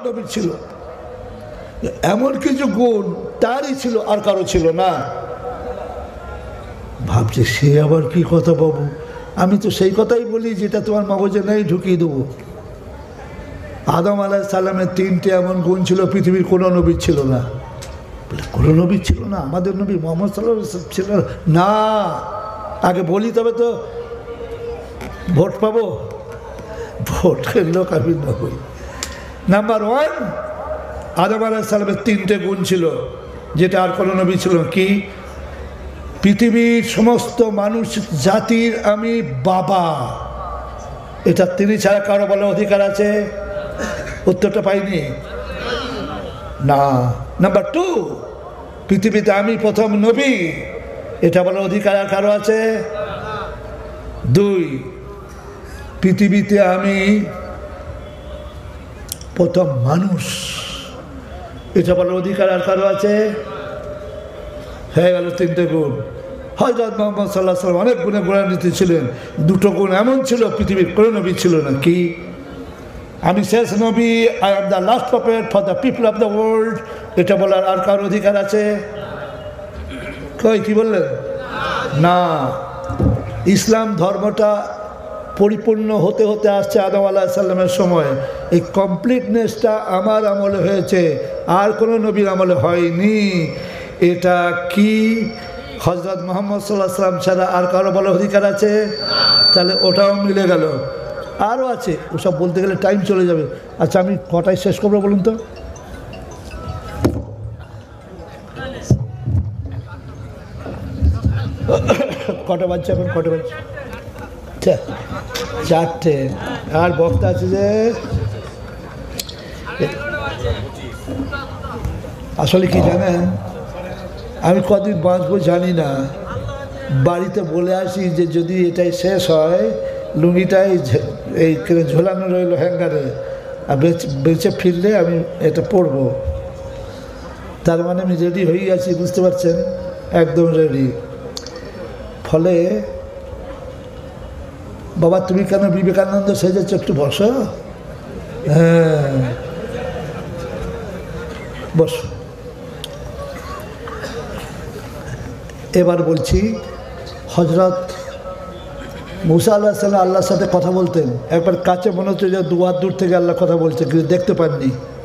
নবীর ছিল, এমন কিছু গুণ তারই ছিল, আর কারো ছিল না। ভাবছে সে আবার কি কথা বাবু, আমি তো সেই কথাই বলি যেটা তোমার মগজে নেই, ঢুকিয়ে দেবো। আদম আলাইহিস সালামের 3টে এমন গুণ ছিল পৃথিবীর কোনো নবীর ছিল না। বলে কোনো নবীর ছিল না? আমাদের নবী মুহাম্মদ সাল্লাল্লাহু আলাইহি ওয়াসাল্লাম ছিল না? আগে বলি তবে তো ভোট পাবো। ভোটের লোক আমি নবী। নাম্বার 1, আদম আলাইহিস সালামের 3টে গুণ ছিল যেটা আর কোনো নবী ছিল। কি? পৃথিবীর সমস্ত মানুষ জাতির আমি বাবা, এটা তিনি ছাড়া কারো বলার অধিকার আছে? উত্তরটা পাইনি না। নাম্বার 2, পৃথিবীতে আমি প্রথম নবী, এটা বলার অধিকার আর কারো আছে? 2, পৃথিবীতে আমি প্রথম মানুষ, এটা বলার অধিকার আর কারো আছে? হয়ে গেল 3টে গুণ। হযরত মুহাম্মদ সাল্লাল্লাহু আলাইহি ওয়াসাল্লাম অনেক গুণে গুণান্বিত ছিলেন, 2টো গুণ এমন ছিল পৃথিবীর কোনো নবী ছিল না। কি? আমি শেষ নবী, I am the last prophet for the people of the world, এটা বলার আর কারো অধিকার আছে? কই কি বললেন? না। ইসলাম ধর্মটা পরিপূর্ণ হতে হতে আসছে আদম আলাইহিস সালামের সময়। এই কমপ্লিটনেসটা আমার আমলে হয়েছে, আর কোনো নবীর আমলে হয়নি। এটা কি হযরত মুহাম্মদ সাল্লাল্লাহু আলাইহি ওয়াসাল্লাম ছাড়া আর কারো বলার অধিকার আছে? তাহলে ওটাও মিলে গেল। আরও আছে, ওসব বলতে গেলে টাইম চলে যাবে। আচ্ছা, আমি কটায় শেষ করবো বলুন তো? কটা বাজছে এখন? কটা বাজছে? 4টে। আর বক্তা আছে যে, আসলে কি জানেন, আমি কদিন বাঁচবো জানি না। বাড়িতে বলে আসি যে যদি এটাই শেষ হয়, লুঙ্গিটাই এই ঝোলানো রইল হ্যাঙ্গারে, আর বেঁচে ফিরলে আমি এটা পরবো। তার মানে আমি রেডি হয়ে গেছি, বুঝতে পারছেন? একদম রেডি। ফলে বাবা তুমি কেন বিবেকানন্দ সেজেছ, একটু বসো। হ্যাঁ বসো। এবার বলছি, হযরত মুসা আলাইহিস সালাম আল্লাহর সাথে কথা বলতেন। একবার কাছে মনে হচ্ছে যে 2 হাত দূর থেকে আল্লাহ কথা বলছে, কিন্তু দেখতে পাননি।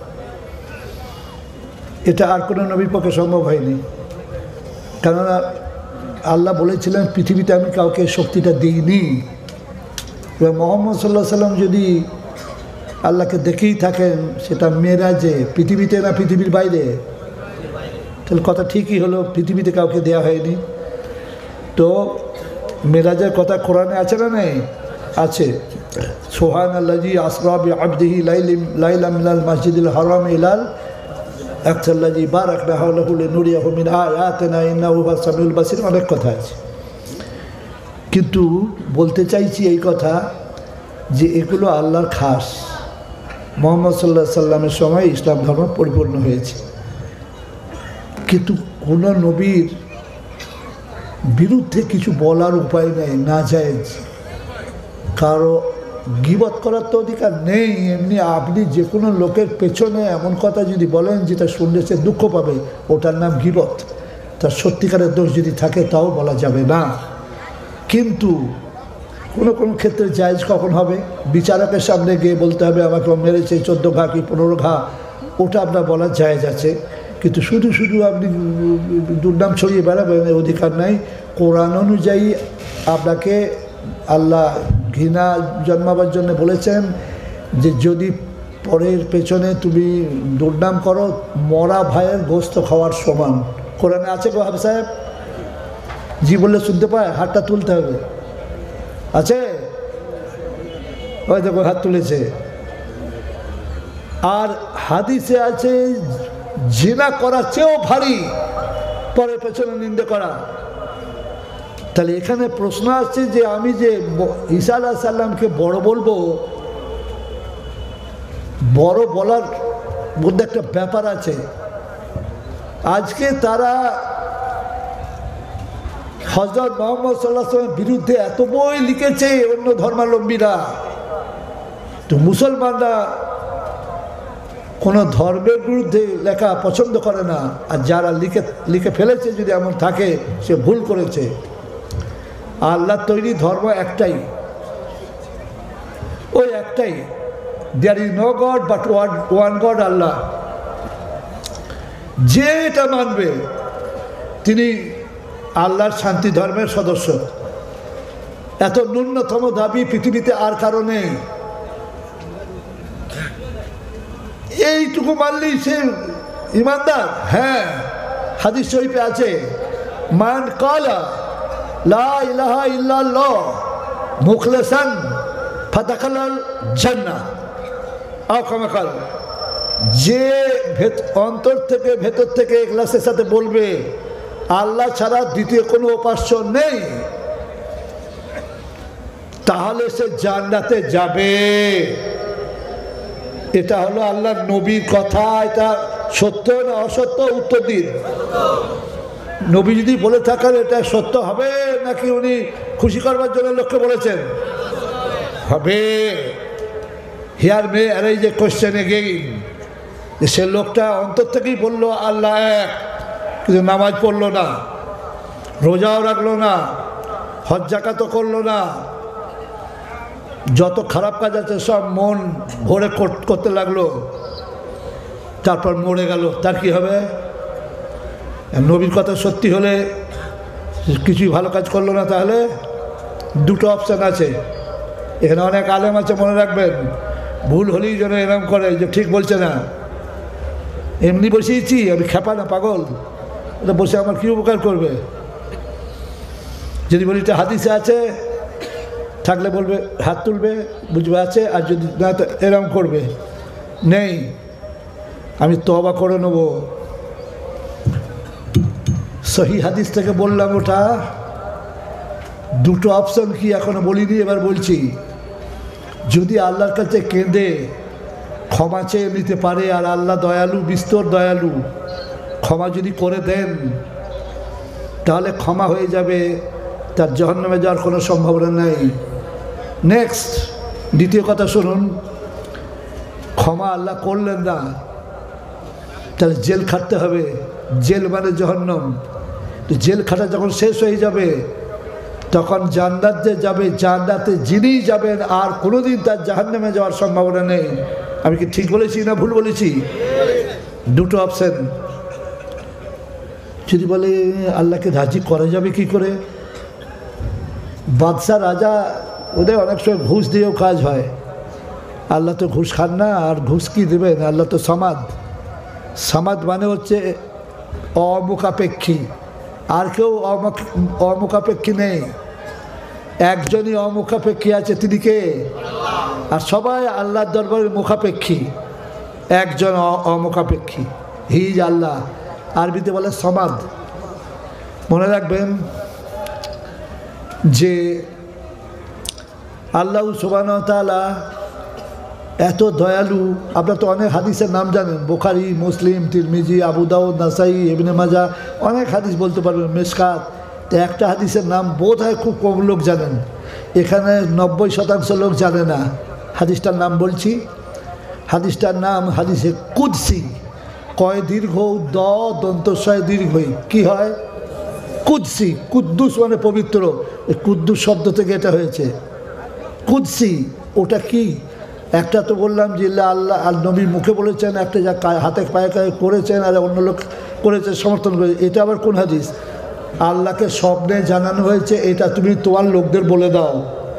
এটা আর কোনো নবীর পক্ষে সম্ভব হয়নি। কেননা আল্লাহ বলেছিলেন পৃথিবীতে আমি কাউকে শক্তিটা দিইনি। এবার মুহাম্মদ সাল্লাল্লাহু আলাইহি সাল্লাম যদি আল্লাহকে দেখেই থাকেন, সেটা মেরাজে, পৃথিবীতে না পৃথিবীর বাইরে, তাহলে কথা ঠিকই হলো, পৃথিবীতে কাউকে দেয়া হয়নি। তো মেরাজের কথা কোরআনে আছে না? নেই? আছে। সুবহানাল্লাযী আসরা বিআবদিহি লাইলাম মিনাল মাসজিদিল হারাম ইলাল আকসাল্লাযী বারাকনা হাওলাহু লিনুরিয়াহু মিন আয়াতিনা ইন্নাহু হুয়াস সামিউল বাসীর, অনেক কথা আছে। কিন্তু বলতে চাইছি এই কথা যে এগুলো আল্লাহর খাস। মুহাম্মদ সাল্লাল্লাহু আলাইহি সাল্লামের সময় ইসলাম ধর্ম পরিপূর্ণ হয়েছে। কিন্তু কোনো নবীর বিরুদ্ধে কিছু বলার উপায় নেই, না জায়েজ। কারো গীবত করার তো অধিকার নেই। এমনি আপনি যে কোনো লোকের পেছনে এমন কথা যদি বলেন যেটা শুনলে সে দুঃখ পাবে, ওটার নাম গীবত। তার সত্যিকারের দোষ যদি থাকে তাও বলা যাবে না। কিন্তু কোনো কোনো ক্ষেত্রে জায়েজ কখন হবে? বিচারকের সামনে গিয়ে বলতে হবে আমাকে মেরেছে 14 ঘা কি 15 ঘা, ওটা আপনার বলার জায়েজ আছে। কিন্তু শুধু শুধু আপনি দুর্নাম ছড়িয়ে বেড়াবেন, অধিকার নাই। কোরআন অনুযায়ী আপনাকে আল্লাহ ঘৃণা জন্মাবার জন্য বলেছেন যে যদি পরের পেছনে তুমি দুর্নাম করো, মরা ভাইয়ের গোস্ত খাওয়ার সমান। কোরআনে আছে গো হাফেজ সাহেব? জি বললে শুনতে পায়, হাতটা তুলতে হবে। আছে? ওই দেখো হাত তুলেছে। আর হাদিসে আছে জিনা করার চেয়েও ভারী পরের পেছনে নিন্দে করা। তাহলে এখানে প্রশ্ন আসছে যে আমি যে ঈসা আলাইহিস সালামকে বড় বলবো, বড় বলার মধ্যে একটা ব্যাপার আছে। আজকে তারা হযরত মুহাম্মদ সাল্লাল্লাহু আলাইহি ওয়াসাল্লামের বিরুদ্ধে এত বই লিখেছে অন্য ধর্মাবলম্বীরা, তো মুসলমানরা কোনো ধর্মের বিরুদ্ধে লেখা পছন্দ করে না, আর যারা লিখে ফেলেছে যদি এমন থাকে সে ভুল করেছে। আল্লাহর তৈরি ধর্ম একটাই, ওই একটাই, there is no god but one god Allah. যে এটা মানবে তিনি আল্লাহর শান্তি ধর্মের সদস্য। এত ন্যূনতম দাবি পৃথিবীতে আর কারো নেই। এইটুকু মানলেই সে ইমানদার। হ্যাঁ, হাদিস শরীফে আছে, মান কালা লা ইলাহা ইল্লাল্লাহ মুখলিসান ফাদাখালাল জান্নাহ আও কামা কাল। যে অন্তর থেকে ভেতর থেকে ইখলাসের সাথে বলবে আল্লাহ ছাড়া দ্বিতীয় কোনো উপাস্য নেই, তাহলে সে জান্নাতে যাবে। এটা হলো আল্লাহর নবীর কথা। এটা সত্য না অসত্য? উত্তর দিন। নবী যদি বলে থাকেন এটা সত্য হবে নাকি উনি খুশি করবার জন্য লোককে বলেছেন? হবে। Here may arise a question again, সে লোকটা অন্তর থেকেই বললো আল্লাহ এক, কিন্তু নামাজ পড়লো না, রোজাও রাখলো না, হজ যাকাতও করলো না, যত খারাপ কাজ আছে সব মন ভরে করতে লাগলো, তারপর মরে গেল। তার কি হবে? নবীর কথা সত্যি হলে কিছুই ভালো কাজ করলো না। তাহলে দুটো অপশান আছে। এখানে অনেক আলেম আছে, মনে রাখবেন, ভুল হলেই যেন এরম করে যে ঠিক বলছে না, এমনি বসিয়েছি, আমি খেপা না পাগল, এটা বসে আমার কী উপকার করবে? যদি বলি এটা হাদিসে আছে থাকলে বলবে, হাত তুলবে, বুঝবে আছে, আর যদি না তো এরম করবে, নেই আমি তওবা করে নেব। সহি হাদিস থেকে বললাম ওটা। দুটো অপশন কি এখনো বলিনি, এবার বলছি। যদি আল্লাহর কাছে কেঁদে ক্ষমা চেয়ে নিতে পারে, আর আল্লাহ দয়ালু, বিস্তর দয়ালু, ক্ষমা যদি করে দেন তাহলে ক্ষমা হয়ে যাবে, তার জাহান্নামে যাওয়ার কোনো সম্ভাবনা নেই। নেক্সট, দ্বিতীয় কথা শুনুন, ক্ষমা আল্লাহ করলেন না, তাহলে জেল খাটতে হবে। জেল মানে জাহান্নাম। তো জেল খাটা যখন শেষ হয়ে যাবে তখন জান্নাতে যাবে। জান্নাতে যিনি যাবেন আর কোনোদিন তার জাহান্নামে যাওয়ার সম্ভাবনা নেই। আমি কি ঠিক বলেছি না ভুল বলেছি? দুটো অপশন। যদি বলে আল্লাহকে রাজি করা যাবে কি করে? বাদশাহ রাজা, ওদের অনেক সময় ঘুষ দিয়েও কাজ হয়। আল্লাহ তো ঘুষ খান না, আর ঘুষ কি দেবেন? আল্লাহ তো সামাদ। সামাদ মানে হচ্ছে অমুখাপেক্ষী, আর কেউ অমুখাপেক্ষী নেই। একজনই অমুখাপেক্ষী আছে, তিনি কে? আর সবাই আল্লাহর দরবারের মুখাপেক্ষী। একজন অমুখাপেক্ষী, হি ইজ আল্লাহ। আরবিতে বলে সমাদ। মনে রাখবেন যে আল্লাহ সুবহানাহু ওয়া তাআলা এত দয়ালু। আপনারা তো অনেক হাদিসের নাম জানেন, বুখারী, মুসলিম, তিরমিজি, আবু দাউদ, নাসাই, ইবনে মাজাহ, অনেক হাদিস বলতে পারবেন, মিশকাত। তো একটা হাদিসের নাম বোধ হয় খুব কম লোক জানেন, এখানে 90% লোক জানে না। হাদিসটার নাম বলছি। হাদিসটার নাম হাদিসে কুদসি। কয় দীর্ঘ, দ দন্তস্বয় দীর্ঘই, কি হয়? কুদসি। কুদ্দুস মানে পবিত্র, এই কুদ্দুস শব্দ থেকে এটা হয়েছে। কুদসি ওটা কি? একটা তো বললাম যে আল্লাহ আর নবীর মুখে বলেছেন, একটা যা হাতে পায়ে করেছেন, আর অন্য লোক করেছে, সমর্থন করেছে। এটা আবার কোন হাদিস? আল্লাহকে স্বপ্নে জানানো হয়েছে, এটা তুমি তোমার লোকদের বলে দাও।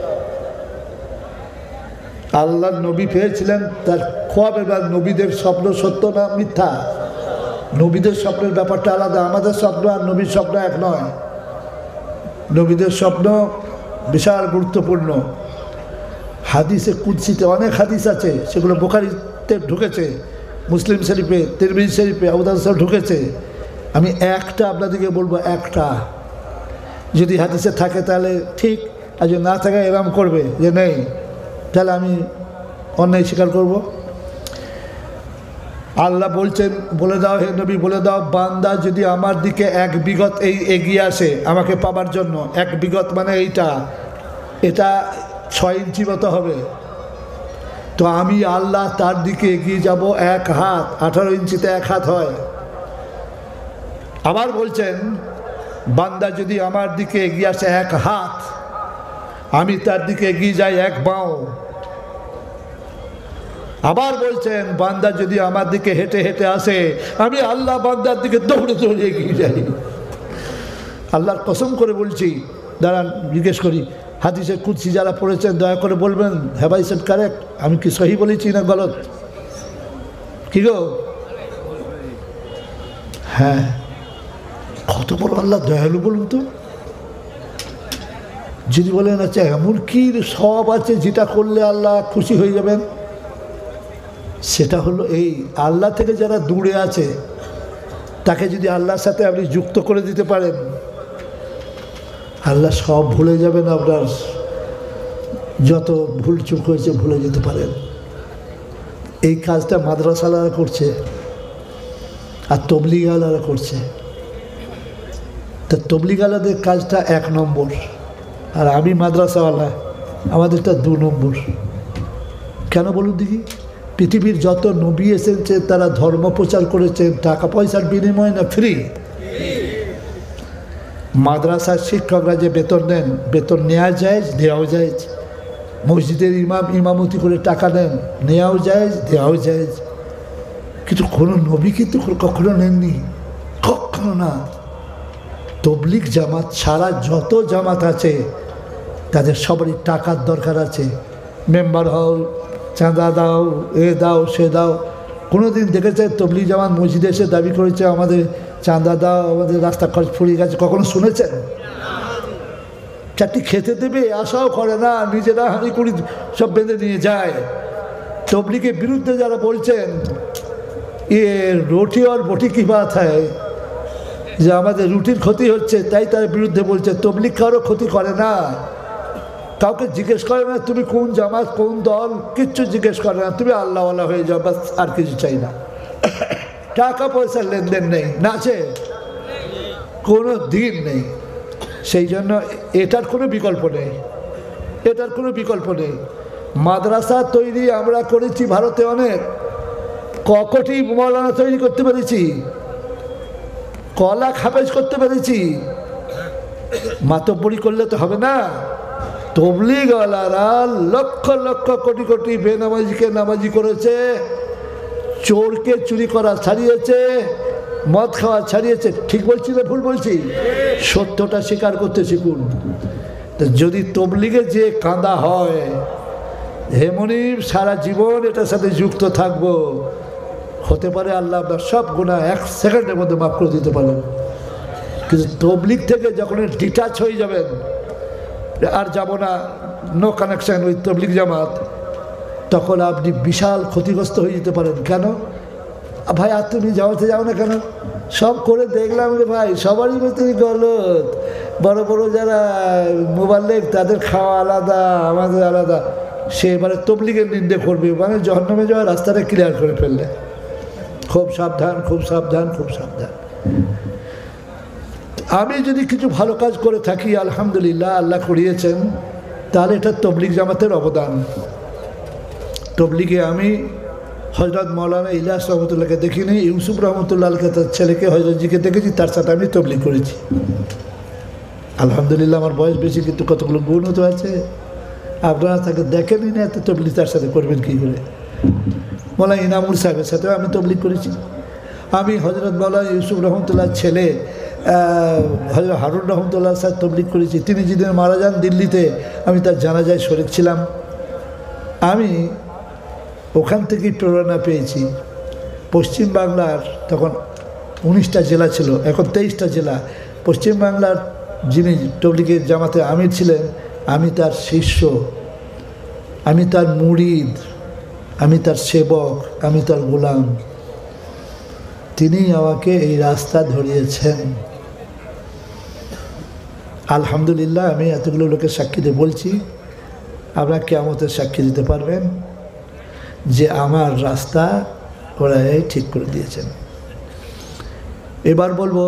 আল্লাহ নবী পেয়েছিলেন, তার খোয়াব। এবার নবীদের স্বপ্ন সত্য না মিথ্যা? নবীদের স্বপ্নের ব্যাপারটা আলাদা। আমাদের স্বপ্ন আর নবীর স্বপ্ন এক নয়। নবীদের স্বপ্ন বিশাল গুরুত্বপূর্ণ। হাদিসে কুদসিতে অনেক হাদিস আছে, সেগুলো বুখারীতে ঢুকেছে, মুসলিম শরীফে, তিরমিজি শরীফে, আবু দাউদ শরীফে ঢুকেছে। আমি একটা আপনাদেরকে বলবো, একটা যদি হাদিসে থাকে তাহলে ঠিক, আর যদি না থাকে এরম করবে যে নেই, তাহলে আমি অন্যায় স্বীকার করব। আল্লাহ বলছেন, বলে দাও হে নবী, বলে দাও, বান্দা যদি আমার দিকে এক বিগত এই এগিয়ে আসে আমাকে পাবার জন্য, এক বিগত মানে এটা 6 ইঞ্চি মতো হবে, তো আমি আল্লাহ তার দিকে এগিয়ে যাব এক হাত, 18 ইঞ্চিতে এক হাত হয়। আবার বলছেন বান্দা যদি আমার দিকে এগিয়ে আসে এক হাত, আমি তার দিকে এগিয়ে যাই এক পাও। আবার বলছেন বান্দা যদি আমার দিকে হেঁটে হেঁটে আসে, আমি আল্লাহ বান্দার দিকে দৌড়ে দৌড়ে এগিয়ে যাই। আল্লাহর কসম করে বলছি, দাঁড়ান জিজ্ঞেস করি, হাদিসে কুদসি যারা পড়েছেন দয়া করে বলবেন হ্যাভ আই সেড কারেক্ট, আমি কি সহি বলেছি না গলত? কি গো? হ্যাঁ, কত বড় আল্লাহ দয়ালু বলুন তো। যদি বলেন আচ্ছা এমন কি সব আছে যেটা করলে আল্লাহ খুশি হয়ে যাবেন, সেটা হলো এই আল্লাহ থেকে যারা দূরে আছে তাকে যদি আল্লাহর সাথে আপনি যুক্ত করে দিতে পারেন, আল্লাহ সব ভুলে যাবেন। আপনার যত ভুল চুক হয়েছে ভুলে যেতে পারেন। এই কাজটা মাদ্রাসাওয়ালারা করছে আর তবলিগওয়ালারা করছে। তা তবলিগওয়ালাদের কাজটা 1 নম্বর, আর আমি মাদ্রাসাওয়ালা, আমাদেরটা 2 নম্বর। কেন বলুন দেখি? পৃথিবীর যত নবী এসেছে তারা ধর্ম প্রচার করেছেন টাকা পয়সার বিনিময়ে না ফ্রি? মাদ্রাসার শিক্ষকরা যে বেতন নেন, বেতন নেওয়া যায়, দেওয়াও যায়। মসজিদের ইমামতি করে টাকা নেন, নেওয়াও যায়, দেওয়াও যায়। কিন্তু কোনো নবী কিন্তু কখনো নেননি, কখনো না। তবলিগ জামাত ছাড়া যত জামাত আছে তাদের সবারই টাকার দরকার আছে। মেম্বার হও, চাঁদা দাও, এ দাও, সে দাও। কোনো দিন দেখেছে তবলিগ জামাত মসজিদে এসে দাবি করেছে আমাদের চাঁদা দাও, আমাদের রাস্তা খরচ ফুরিয়ে গেছে? কখনো শুনেছেন? 4টি খেতে দেবে আশাও করে না, নিজেরা হাঁড়ি কুড়ি সব বেঁধে নিয়ে যায়। তবলিগের বিরুদ্ধে যারা বলছেন এ রুটি আর বটি কি বাত হয়, যে আমাদের রুটির ক্ষতি হচ্ছে তাই তার বিরুদ্ধে বলছে। তবলিগ কারো ক্ষতি করে না, কাউকে জিজ্ঞেস করে না তুমি কোন জামাত কোন দল, কিচ্ছু জিজ্ঞেস করে না। তুমি আল্লাহওয়ালা হয়ে যাও, বাস, আর কিছু চাই না। টাকা পয়সার লেনদেন নেই, না আছে? কোনো দিন নেই। সেই জন্য এটার কোনো বিকল্প নেই, এটার কোনো বিকল্প নেই। মাদ্রাসা তৈরি আমরা করেছি ভারতে অনেক, কটি মৌলানা তৈরি করতে পেরেছি, কলা হাফেজ করতে পেরেছি। মাতব্বরি করলে তো হবে না। তবলিগওয়ালারা লক্ষ লক্ষ কোটি কোটি বেনামাজিকে নামাজি করেছে, চোরকে চুরি করা ছাড়িয়েছে, মদ খাওয়া ছাড়িয়েছে। ঠিক বলছি না ভুল বলছি? সত্যটা স্বীকার করতে শিখুন। যদি তবলিগে যে কাঁদা হয়, হেমনি সারা জীবন এটার সাথে যুক্ত থাকবো, হতে পারে আল্লাহ আপনার সব গুনাহ 1 সেকেন্ডের মধ্যে মাফ করে দিতে পারেন। কিন্তু তবলিগ থেকে যখন ডিটাচ হয়ে যাবেন, আর যাব না, নো কানেকশন উইথ তবলিগ জামাত, তখন আপনি বিশাল ক্ষতিগ্রস্ত হয়ে যেতে পারেন। কেন ভাই? আর তুমি জামাতে যাও না কেন? সব করে দেখলাম রে ভাই, সবারই মতোই গলত। বড় বড় যারা মোবাল্লেগ তাদের খাওয়া আলাদা, আমাদের আলাদা। সে এবারে তবলিগের নিন্দে করবে, মানে জাহান্নামে যাওয়ার রাস্তাটা ক্লিয়ার করে ফেললে। খুব সাবধান, খুব সাবধান, খুব সাবধান। আমি যদি কিছু ভালো কাজ করে থাকি, আলহামদুলিল্লাহ, আল্লাহ করিয়েছেন, তাহলে এটা তবলিগ জামাতের অবদান। তবলিগে আমি হজরত মৌলানা ইলিয়াস রহমতুল্লাহকে দেখিনি, ইউসুফ রহমতুল্লাহকে তার ছেলেকে হজরতজিকে দেখেছি, তার সাথে আমি তবলিগ করেছি। আলহামদুলিল্লাহ, আমার বয়স বেশি কিন্তু কতগুলো গুণও তো আছে। আপনারা তাকে দেখেনি না, এত তবলিগ তার সাথে করবেন কী করে? মৌলানা ইনামুর সাহেবের সাথেও আমি তবলিগ করেছি। আমি হজরত মৌলানা ইউসুফ রহমতুল্লাহর ছেলে হজরত হারুন রহমতুল্লাহর সাথে তবলিগ করেছি। তিনি যেদিন মারা যান দিল্লিতে, আমি তার জানাজায় শরীক ছিলাম। আমি ওখান থেকেই প্রেরণা পেয়েছি। পশ্চিমবাংলার তখন 19টা জেলা ছিল, এখন 23টা জেলা। পশ্চিমবাংলার যিনি তবলিগের জামাতে আমির ছিলেন, আমি তার শিষ্য, আমি তার মুরিদ, আমি তার সেবক, আমি তার গোলাম। তিনি আমাকে এই রাস্তা ধরিয়েছেন। আলহামদুলিল্লাহ, আমি এতগুলো লোকের সাক্ষী দিয়ে বলছি, আপনারা কিয়ামতের সাক্ষী দিতে পারবেন যে আমার রাস্তা ওরাই ঠিক করে দিয়েছেন। এবার বলবো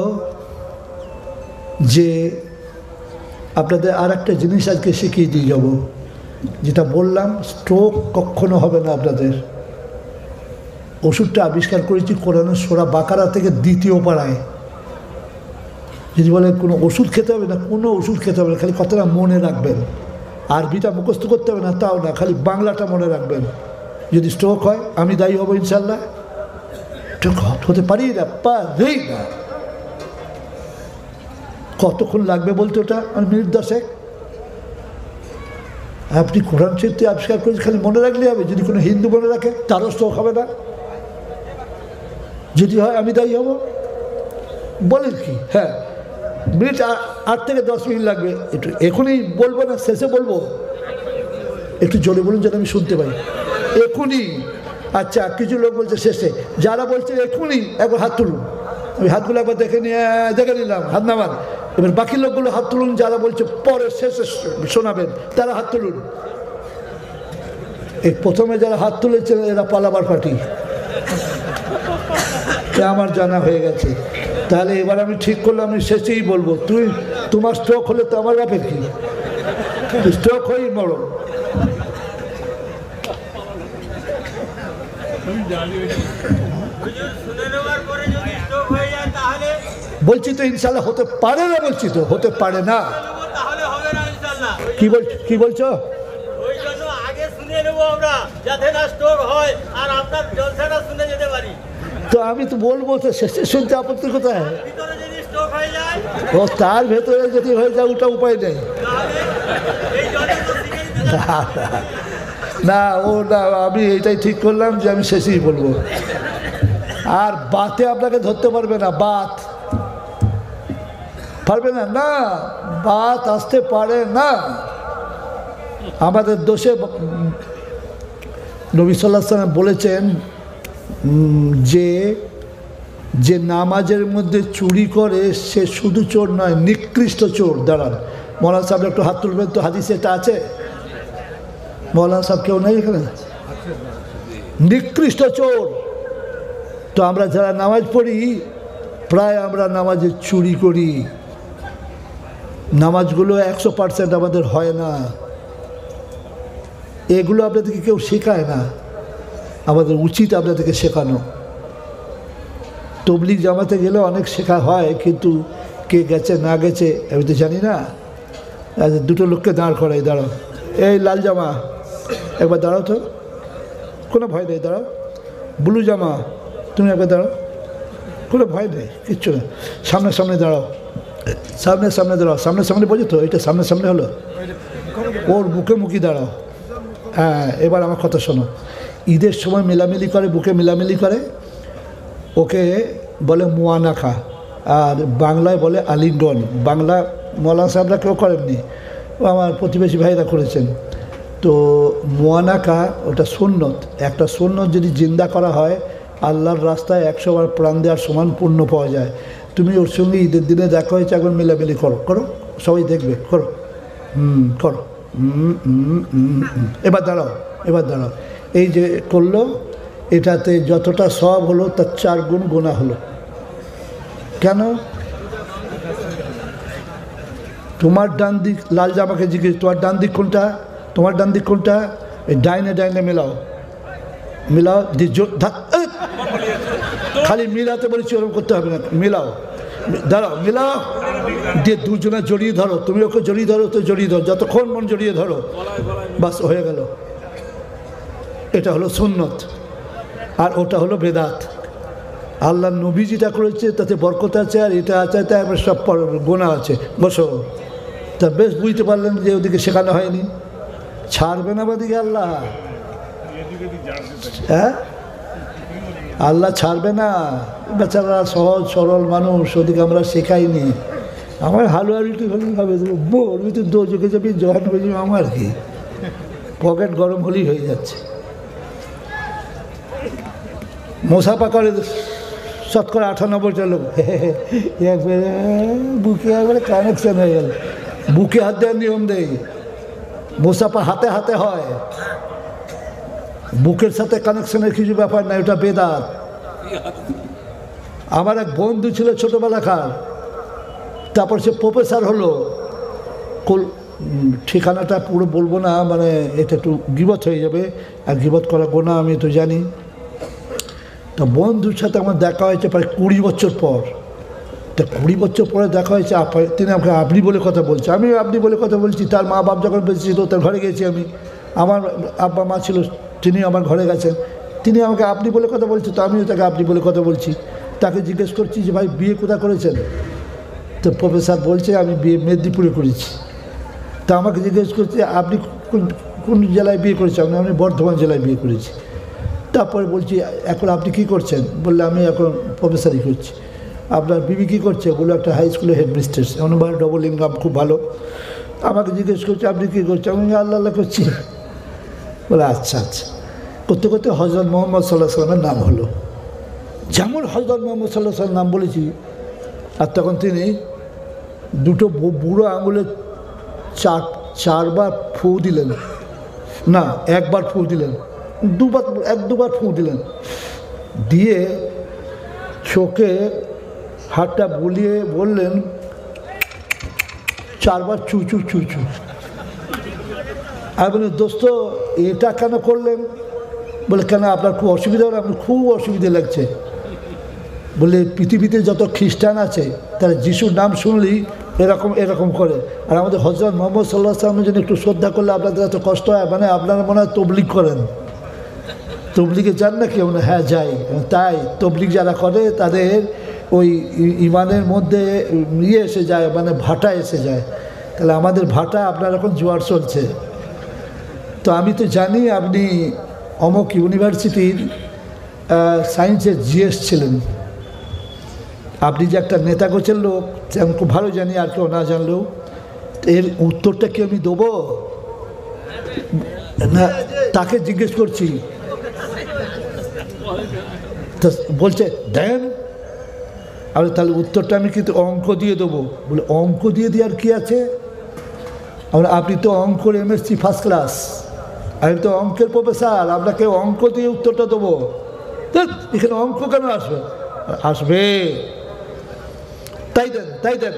যে আপনাদের আর একটা জিনিস আজকে শিখিয়ে দিয়ে যাব। যেটা বললাম, স্ট্রোক কখনো হবে না আপনাদের। ওষুধটা আবিষ্কার করেছি কোরআনের সূরা বাকারা থেকে 2য় পারায়। যদি বলেন কোনো ওষুধ খেতে হবে না, কোনো ওষুধ খেতে হবে না, খালি কথাটা মনে রাখবেন। আরবিটা মুখস্থ করতে হবে না, তাও না, খালি বাংলাটা মনে রাখবেন। যদি স্ট্রোক হয় আমি দায়ী হব ইনশাল্লাহ। হতে পারি না, পারি না। কতক্ষণ লাগবে বলতে ওটা? আর মিনিট 10। আপনি কোরআন শরীফ আবিষ্কার করেছেন, খালি মনে রাখলে হবে। যদি কোনো হিন্দু মনে রাখে তারও স্ট্রোক হবে না। যদি হয় আমি দায়ী হব। বলেন কি? হ্যাঁ, মিনিট 8 থেকে 10 মিনিট লাগবে। একটু এখনই বলবো না শেষে বলবো? একটু জোরে বলুন যেন আমি শুনতে পাই। এখনই? আচ্ছা, কিছু লোক বলছে শেষে। যারা বলছে এখনই, একবার হাত তুলুন। আমি হাতগুলো একবার দেখে নিলাম, হাত নামান। এবার বাকি লোকগুলো হাত তুলুন। যারা বলছে পরে শেষে শোনাবেন তারা হাত তুলুন। এই প্রথমে যারা হাত তুলেছে এরা পালাবার পার্টি, আমার জানা হয়ে গেছে। তাহলে এবার আমি ঠিক করলাম, আমি শেষেই বলবো। তোমার স্ট্রোক হলে তো আমার ব্যাপার কি? স্ট্রোক হয়েই মরো। বলছি তো ইনশাল্লাহ হতে পারে না, বলছি তো হতে পারে না। কি বলছো? তো আমি তো বলবো, তো শেষে শুনতে আপত্তি কোথায়? ও তার ভেতরে যদি হয়ে যায় ওটা উপায় নেই। না, ও না, আমি এইটাই ঠিক করলাম যে আমি শেষেই বলবো। আর বাতে আপনাকে ধরতে পারবে না, বাত পারবে না। না, বাত আসতে পারে না। আমাদের দোষে নবী সাল্লাল্লাহু আলাইহি ওয়াসাল্লাম বলেছেন যে নামাজের মধ্যে চুরি করে সে শুধু চোর নয়, নিকৃষ্ট চোর। দাঁড়ান, মৌলানা সাহেব একটু হাত তুলবেন তো। হাদিসে এটা আছে? মৌলানা সাহেব কেউ নেই এখানে? নিকৃষ্ট চোর। তো আমরা যারা নামাজ পড়ি, প্রায় আমরা নামাজে চুরি করি। নামাজগুলো 100% আমাদের হয় না। এগুলো আপনাদেরকে কেউ শেখায় না, আমাদের উচিত আপনাদেরকে শেখানো। তবলিগ জামাতে গেলে অনেক শেখা হয়, কিন্তু কে গেছে না গেছে আমি তো জানি না। দুটো লোককে দাঁড় করাই, দাঁড়াও। এই লাল জামা একবার দাঁড়াও তো, কোনো ভয় নেই, দাঁড়াও। ব্লু জামা তুমি একবার দাঁড়াও, কোনো ভয় নেই, কিচ্ছু না। সামনে দাঁড়াও, সামনে দাঁড়াও। সামনে বোঝো তো? এটা সামনে হলো, ওর মুখে দাঁড়াও। হ্যাঁ, এবার আমার কথা শোনো। ঈদের সময় মেলামেলি করে, বুকে মেলামেলি করে, ওকে বলে মুয়ানাকা, আর বাংলায় বলে আলিঙ্গন। বাংলা মৌলানা সাহেবরা কেউ করেননি, ও আমার প্রতিবেশী ভাইরা করেছেন। তো মুয়ানাকা ওটা সুন্নত। একটা সুন্নত যদি জিন্দা করা হয়, আল্লাহর রাস্তায় 100 বার প্রাণ দেওয়ার সমান পুণ্য পাওয়া যায়। তুমি ওর সঙ্গে ঈদের দিনে দেখা হয়েছে, একবার মেলামেলি করো, সবাই দেখবে, করো। এবার দাঁড়াও। এই যে করলো, এটাতে যতটা সওয়াব হলো তার 4 গুণ গুনাহ হলো। কেন? তোমার ডান দিক, লাল জামাকে জিজ্ঞেস, তোমার ডান দিক কোনটা? এই ডাইনে মেলাও। খালি মিলাতে বলেছি, ওরকম করতে হবে না। মিলাও, দাঁড়াও, মিলাও দিয়ে দুজনে জড়িয়ে ধরো। তুমি ওকে জড়িয়ে ধরো, তো জড়িয়ে ধরো, যতক্ষণ মন জড়িয়ে ধরো, বাস হয়ে গেল। এটা হলো সুন্নত, আর ওটা হলো বেদাত। আল্লাহ নবী যেটা করেছে তাতে বরকত আছে, আর এটা আছে তাই আমার সব গোনা আছে। বসো। তা বেশ বুঝতে পারলেন যে ওদিকে শেখানো হয়নি। ছাড়বে না ওদিকে আল্লাহ, হ্যাঁ, আল্লাহ ছাড়বে না। বেচারা সহজ সরল মানুষ, ওদিকে আমরা শেখাইনি। আমার হালুয়া রুটি হলেই হবে, বলবি তুই দোজকে যাবি, জহান হয়ে যাবি, আমার কি পকেট গরম হলেই হয়ে যাচ্ছে। মোসাফা করে 98% লোক, একবারে বুকে একবারে কানেকশন হয়ে গেল। বুকে হাত দেওয়ার নিয়ম নেই, মোসাফা হাতে হয়, বুকের সাথে কানেকশনের কিছু ব্যাপার নাই, ওটা বেদাত। আমার এক বন্ধু ছিল ছোটোবেলাকার, তারপর সে প্রফেসর হলো ঠিকানাটা পুরো বলবো না, মানে এটা একটু গীবত হয়ে যাবে, আর গীবত করা গোনা আমি তো জানি। তো বন্ধুর সাথে আমার দেখা হয়েছে প্রায় 20 বছর পর। তা 20 বছর পরে দেখা হয়েছে, তিনি আমাকে আপনি বলে কথা বলছে, আমি আপনি বলে কথা বলছি। তার মা বাপ যখন বেঁচে ছিল তার ঘরে গেছি আমি, আমার আব্বা মা ছিল, তিনি আমার ঘরে গেছেন, তিনি আমাকে আপনি বলে কথা বলছে, তো আমিও তাকে আপনি বলে কথা বলছি। তাকে জিজ্ঞেস করছি যে ভাই বিয়ে কোথায় করেছেন? তো প্রফেসর বলছে আমি বিয়ে মেদিনীপুরে করেছি। তা আমাকে জিজ্ঞেস করছে আপনি কোন জেলায় বিয়ে করেছেন? আমি বর্ধমান জেলায় বিয়ে করেছি। তারপরে বলছি এখন আপনি কী করছেন? বললে আমি এখন প্রফেসরই করছি। আপনার বিবি কী করছে? বলে একটা হাই স্কুলের হেডমিস্ট্রেস, অনুবার ডবল ইনকাম, খুব ভালো। আমাকে জিজ্ঞেস করছে আপনি কী করছেন? আমি আল্লাহ আল্লাহ করছি। বলে আচ্ছা আচ্ছা। করতে করতে হজরত মোহাম্মদ সাল্লাহ সাল্লামের নাম হলো। যেমন হজরত মোহাম্মদ সাল্লাহ সাল্লাম নাম বলেছি, আর তখন তিনি দুটো বুড়ো আঙুলে চারবার ফু দিলেন, না একবার ফু দিলেন, দুবার ফু দিলেন, দিয়ে চোখে হাতটা বুলিয়ে বললেন 4 বার চু চু চু চু। আমি বলি দোস্ত এটা কেন করলেন? বলে কেন আপনার খুব অসুবিধা হলো? আপনার খুব অসুবিধা লাগছে। বলে পৃথিবীতে যত খ্রিস্টান আছে তারা যিশুর নাম শুনলেই এরকম করে, আর আমাদের হজরত মোহাম্মদ সাল্লাহ সাল্লামের জন্য একটু শ্রদ্ধা করলে আপনাদের এত কষ্ট হয়, মানে আপনারা মনে হয় তবলিগ করেন। তবলিগে যান না কেউ? না, হ্যাঁ যাই। তাই তবলিগ যারা করে তাদের ওই ইমানের মধ্যে ইয়ে এসে যায়, মানে ভাটা এসে যায়। তাহলে আমাদের ভাটা, আপনার এখন জোয়ার চলছে। তো আমি তো জানি আপনি অমুক ইউনিভার্সিটির সায়েন্সের জিএস ছিলেন। আপনি যে একটা নেতা গোছের লোক আমি খুব ভালো জানি, আর কেউ না জানলেও। এর উত্তরটা কি আমি দেবো না? তাকে জিজ্ঞেস করছি, বলছে দেন। আর তাহলে উত্তরটা আমি কিন্তু অঙ্ক দিয়ে দেবো। বলে অঙ্ক দিয়ে দেওয়ার কি আছে? আপনি তো অঙ্কর এমএসসি ফার্স্ট ক্লাস, আমি তো অঙ্কের প্রফেসর, আপনাকে অঙ্ক দিয়ে উত্তরটা দেবো? এখানে অঙ্ক কেন আসবে? আসবে, তাই দেন।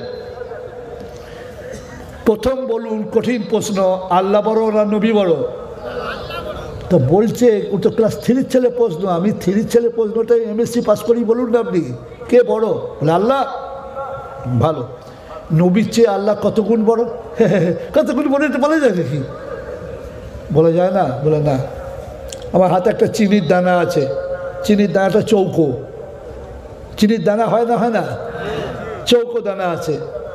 প্রথম বলুন কঠিন প্রশ্ন, আল্লাহ বড় না নবী বড়? তো বলছে ও তো ক্লাস 3 ছেলে প্রশ্ন, আমি 3 ছেলে প্রশ্নটাই এমএসসি পাস করি, বলুন না আপনি কে বড়? বলে আল্লাহ। ভালো, নবীর চেয়ে আল্লাহ কত গুণ বড়? কত গুণ বড় এটা বলা যায় নাকি? বলা যায় না? বলে না। আমার হাতে একটা চিনির দানা আছে, চিনির দানাটা চৌকো, চিনির দানা হয় না, চৌকো দানা আছে,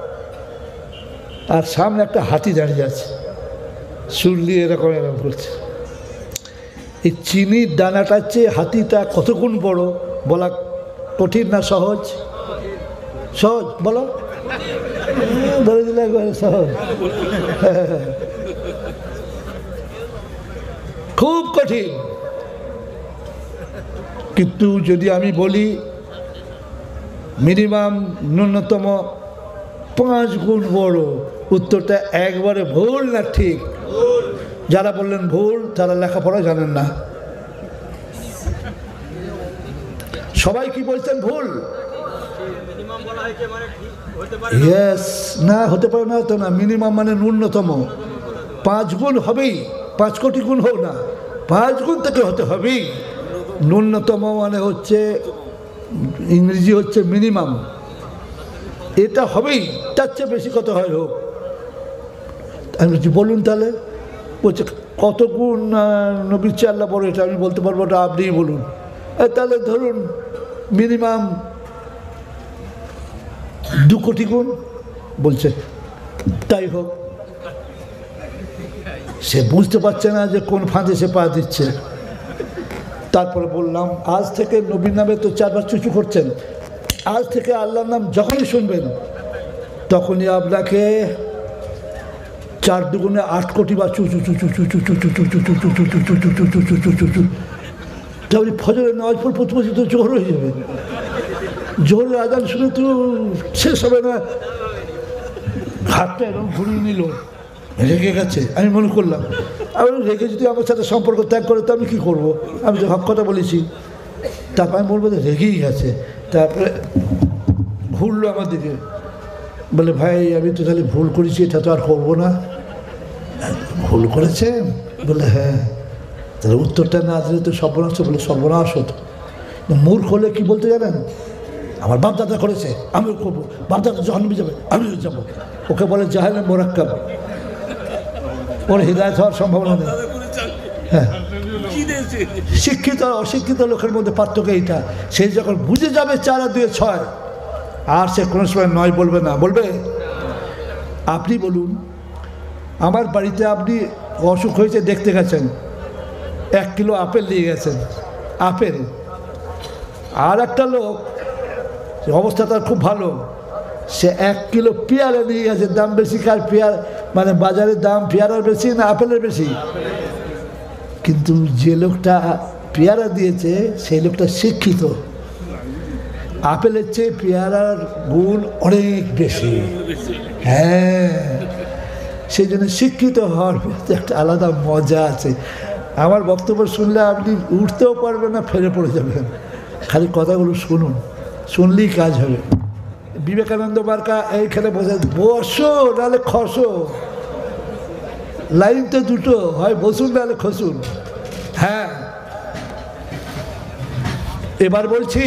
আর সামনে একটা হাতি দাঁড়িয়ে আছে, শুনলি এরকম করছে। এই চিনির দানাটার চেয়ে হাতিটা কত গুণ বড় বলা কঠিন না সহজ? সহজ বলো, বলে দিলে একবারে সহজ। খুব কঠিন। কিন্তু যদি আমি বলি মিনিমাম ন্যূনতম 5 গুণ বড়, উত্তরটা একবারে ভুল না ঠিক? যারা বললেন ভুল তারা লেখাপড়া জানেন না। সবাই কি বলছেন ভুল? ইয়েস, না হতে পারে না তো না, মিনিমাম মানে ন্যূনতম 5 গুণ হবেই, 5 কোটি গুণ হোক না, 5 গুণ থেকে হতে হবেই। ন্যূনতম মানে হচ্ছে ইংরেজি হচ্ছে মিনিমাম, এটা হবেই, তার চেয়ে বেশি কত হয় হোক। আমি বলছি বলুন তাহলে। বলছে কত গুণ নবীর চেয়ে আল্লাহ বড়, এটা আমি বলতে পারবো, ওটা আপনিই বলুন। তাহলে ধরুন মিনিমাম 2 কোটি গুণ। বলছে তাই হোক। সে বুঝতে পারছে না যে কোন ফাঁদে সে পা দিচ্ছে। তারপরে বললাম আজ থেকে নবীর নামে তো 4 বার চুচু করছেন, আজ থেকে আল্লাহর নাম যখনই শুনবেন তখনই আপনাকে 4 দুগুণে 8 কোটি বার চুচু চুচু চুচু চুচু চুচু চুচু চুচু চুচু চুচু চুচু চুচু। তাহলে ফজরের নামাজ পড়তে তো জোহর হয়ে যাবে, জোহরের আজান শুনে তো শেষ হবে না। হাতটা এরকম ঘুরিয়ে নিল, রেগে গেছে। আমি মনে করলাম আমি রেগে যদি আমার সাথে সম্পর্ক ত্যাগ করে তো আমি কী করবো? আমি তো হক কথা বলেছি। তারপর আমি বলবো রেগেই গেছে। তারপরে ঘুরলো আমার দিকে, বলে ভাই আমি তো তাহলে ভুল করেছি, এটা তো আর করবো না। ভুল করেছেন? বলে হ্যাঁ। তাহলে উত্তরটা না দিলে তো সর্বনাশ, বলে সর্বনাশ হতো। মূর্খ হলে কি বলতে জানেন? আমার বাপদাদা করেছে, আমিও করবো, বাপদাদা জাহান্নামে যাবে, আমিও যাবো। ওকে বলে জাহেলে মোরাক্কাব, ওর হৃদায়ত হওয়ার সম্ভাবনা নেই। হ্যাঁ, শিক্ষিত আর অশিক্ষিত লোকের মধ্যে পার্থক্য এইটা। সে যখন বুঝে যাবে 4 আর 2 6, আর সে কোনো সময় নয় বলবে না, বলবে। আপনি বলুন, আমার বাড়িতে আপনি অসুখ হয়েছে দেখতে গেছেন, 1 কিলো আপেল নিয়ে গেছেন, আপেল। আর একটা লোক অবস্থা তার খুব ভালো, সে 1 কিলো পেয়ারা নিয়ে গেছে। দাম বেশি কার? পেয়ারা মানে বাজারের দাম পেয়ারার বেশি না আপেলের বেশি? কিন্তু যে লোকটা পেয়ারা দিয়েছে সেই লোকটা শিক্ষিত। আপেলের চেয়ে পেয়ারার গুণ অনেক বেশি। হ্যাঁ, সেই জন্য শিক্ষিত হওয়ার মধ্যে একটা আলাদা মজা আছে। আমার বক্তব্য শুনলে আপনি উঠতেও পারবেন না, ফেরে পড়ে যাবেন। খালি কথাগুলো শুনুন, শুনলেই কাজ হবে। বিবেকানন্দ মার্কা এইখানে বসো নাহলে খসো, লাইন তো দুটো, হয় বসুন নাহলে খসুন। হ্যাঁ, এবার বলছি,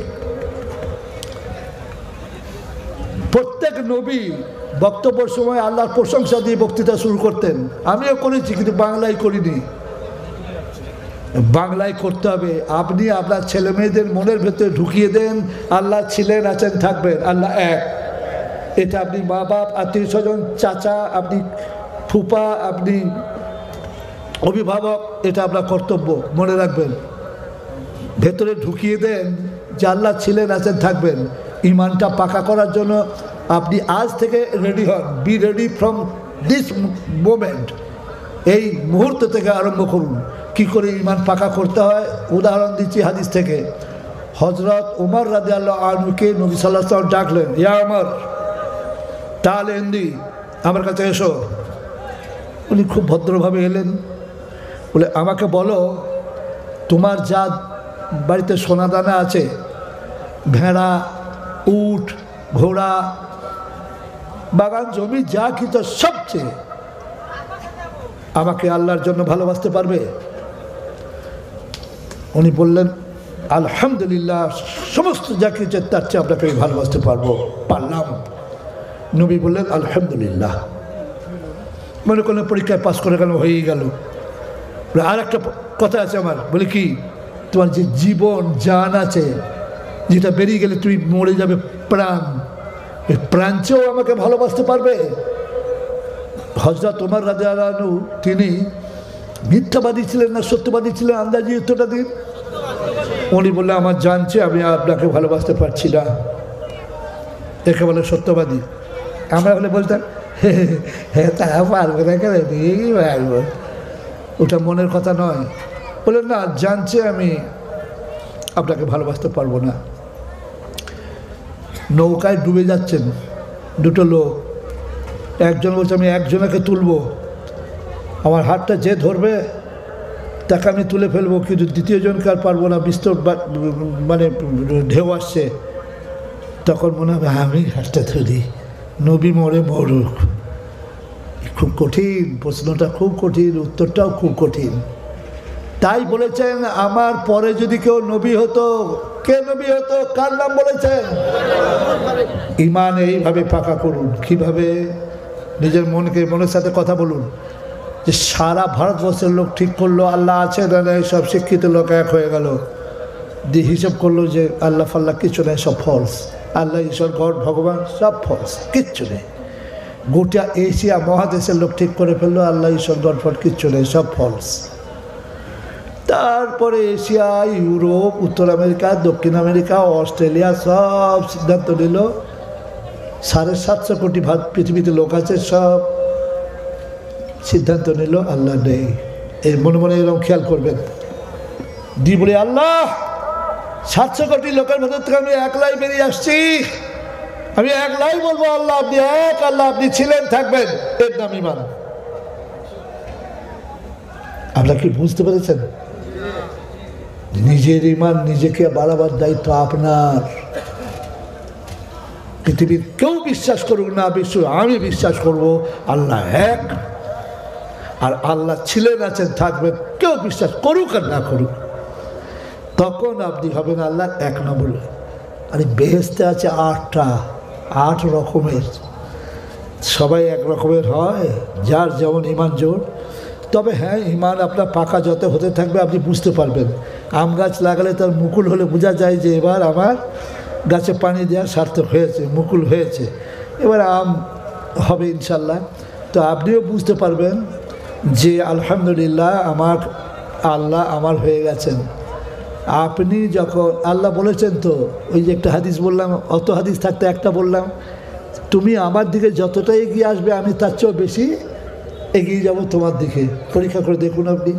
প্রত্যেক নবী বক্তব্যের সময় আল্লাহর প্রশংসা দিয়ে বক্তৃতা শুরু করতেন। আমিও করেছি, কিন্তু বাংলায় করিনি। বাংলায় করতে হবে। আপনি আপনার ছেলে মেয়েদের মনের ভেতরে ঢুকিয়ে দেন আল্লাহ ছিলেন, আছেন, থাকবেন, আল্লাহ এক। এটা আপনি মা বাপ, আত্মীয় স্বজন, চাচা, আপনি ফুপা, আপনি অভিভাবক, এটা আপনার কর্তব্য, মনে রাখবেন। ভেতরে ঢুকিয়ে দেন যে আল্লাহ ছিলেন, আছেন, থাকবেন। ইমানটা পাকা করার জন্য আপনি আজ থেকে রেডি হন। Be ready from this moment. এই মুহূর্ত থেকে আরম্ভ করুন কি করে ইমান পাকা করতে হয়। উদাহরণ দিচ্ছি হাদিস থেকে। হজরত উমর রাদিয়াল্লাহু আনহুকে নবী সাল্লাল্লাহু আলাইহি ওয়াসাল্লাম ডাকলেন, ইয়া উমর তাল ইন্দি, আমার কাছে এসো। উনি খুব ভদ্রভাবে এলেন। বলে, আমাকে বলো, তোমার যা বাড়িতে সোনাদানা আছে, ভেড়া, উট, ঘোড়া, বাগান, জমি, যা কিছু সবচেয়ে আমাকে আল্লাহর জন্য ভালোবাসতে পারবে? উনি বললেন, আলহামদুলিল্লাহ, সমস্ত যা কিছু তার চেয়ে আপনাকে ভালোবাসতে পারলাম। নবী বললেন, আলহামদুলিল্লাহ। মনে করলেন পরীক্ষায় পাস করে গেল, হয়েই গেল। আর একটা কথা আছে আমার, বলে কি, তোমার যে জীবন জান আছে, যেটা বেরিয়ে গেলে তুমি মরে যাবে, প্রাণ, এই প্রাণ চেয়েও আমাকে ভালোবাসতে পারবে? হযরত ওমর রাদিয়াল্লাহু আনহু তিনি মিথ্যাবাদী ছিলেন না সত্যবাদী ছিলেন? আন্দাজি উত্তরটা দিন। উনি বললেন, আমার জানছে আমি আপনাকে ভালোবাসতে পারছি না, একে বলে সত্যবাদী। আমরা বলে বলতাম, হ্যাঁ তা পারবে না, কেন পারবো, ওটা মনের কথা নয়। বললেন, না, জানছে আমি আপনাকে ভালোবাসতে পারবো না। নৌকায় ডুবে যাচ্ছেন দুটো লোক, একজন বলছে আমি একজনকে তুলবো, আমার হাতটা যে ধরবে তাকে আমি তুলে ফেলবো, কিন্তু দ্বিতীয়জনকে আর পারবো না, বিস্তর মানে ঢেউ আসছে। তখন মনে হবে আমি হাতটা ধরি, নবী মরে মরুক। খুব কঠিন প্রশ্নটা, খুব কঠিন, উত্তরটাও খুব কঠিন। তাই বলেছেন, আমার পরে যদি কেউ নবী হতো, কে নবী হতো, কার নাম বলেছেন? ইমান এইভাবে পাকা করুন। কিভাবে? নিজের মনের সাথে কথা বলুন যে সারা ভারতবর্ষের লোক ঠিক করলো আল্লাহ আছে না নেই, সব শিক্ষিত লোক এক হয়ে গেল, দিয়ে হিসেব করলো যে আল্লাহ ফাল্লাহ কিচ্ছু নেই, সব ফলস, আল্লাহ ঈশ্বর গড ভগবান সব ফলস, কিচ্ছু নেই। গোটা এশিয়া মহাদেশের লোক ঠিক করে ফেললো আল্লাহ ঈশ্বর গড ফড কিচ্ছু নেই, সব ফলস। তারপরে এশিয়া, ইউরোপ, উত্তর আমেরিকা, দক্ষিণ আমেরিকা, অস্ট্রেলিয়া সব সিদ্ধান্ত নিল, 750 কোটি পৃথিবীতে লোক আছে, সব সিদ্ধান্ত নিল আল্লাহ নেই। এই মনে মনে এরকম খেয়াল করবেন। দি বলে, আল্লাহ 700 কোটি লোকের মধ্যে থেকে আমি একলাই বেরিয়ে আসছি, আমি একলাই বলবো আল্লাহ আপনি এক, আল্লাহ আপনি ছিলেন, থাকবেন, এর নাম ইমান। আপনারা কি বুঝতে পেরেছেন? নিজের ইমান নিজেকে বাড়াবার দায়িত্ব আপনার। পৃথিবীর কেউ বিশ্বাস করুক না, আমি বিশ্বাস করব আল্লাহ এক, আর আল্লাহ ছিলেন আছেন থাকবেন, কেউ বিশ্বাস করুক আর না করুক, তখন আপনি হবেন আল্লাহর 1 নম্বর। আরে বেহেশতে আছে 8 রকমের, সবাই এক রকমের হয়, যার যেমন ইমান জোর। তবে হ্যাঁ, ইমান আপনার পাকা যত হতে থাকবে আপনি বুঝতে পারবেন। আম গাছ লাগালে তার মুকুল হলে বোঝা যায় যে এবার আমার গাছে পানি দেওয়া সার্থক হয়েছে, মুকুল হয়েছে, এবার আম হবে ইনশাল্লাহ। তো আপনিও বুঝতে পারবেন যে আলহামদুলিল্লাহ আমার আল্লাহ আমার হয়ে গেছেন। আপনি যখন আল্লাহ বলেছেন, তো ওই যে একটা হাদিস বললাম, অত হাদিস থাকতে একটা বললাম, তুমি আমার দিকে যতটা এগিয়ে আসবে আমি তার চেয়েও বেশি এগিয়ে যাব তোমার দিকে। পরীক্ষা করে দেখুন আপনি।